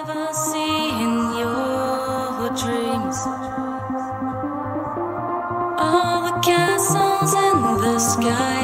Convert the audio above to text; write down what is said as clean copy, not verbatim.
ever see in your dreams. All the castles in the sky